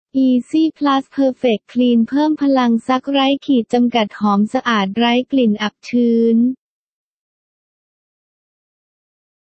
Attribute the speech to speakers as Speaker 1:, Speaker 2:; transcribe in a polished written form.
Speaker 1: Easy Plus Perfect Clean เพิ่มพลังซักไร้ขีดจำกัดหอมสะอาดไร้กลิ่นอับชื้น